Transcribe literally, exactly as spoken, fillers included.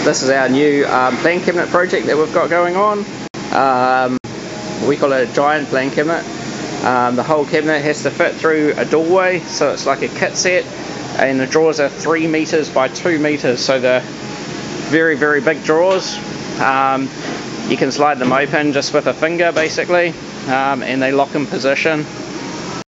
This is our new um, plan cabinet project that we've got going on. Um, we call it a giant plan cabinet. Um, the whole cabinet has to fit through a doorway, so it's like a kit set, and the drawers are three meters by two meters, so they're very very big drawers. Um, you can slide them open just with a finger basically, um, and they lock in position.